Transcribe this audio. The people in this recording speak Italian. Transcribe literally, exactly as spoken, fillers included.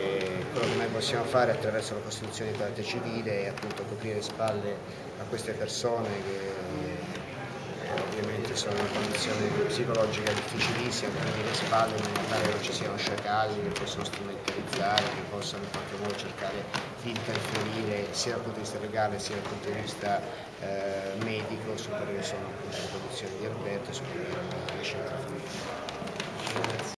E quello che noi possiamo fare attraverso la costituzione di parte civile è appunto coprire le spalle a queste persone che eh, ovviamente sono in una condizione psicologica difficilissima, coprire le spalle in modo tale che non ci siano sciacalli che possono strumentalizzare, che possano in qualche modo cercare di interferire sia dal punto di vista legale sia dal punto di vista eh, medico su quelle che sono appunto le condizioni di Alberto e su quelle che sono le scelte.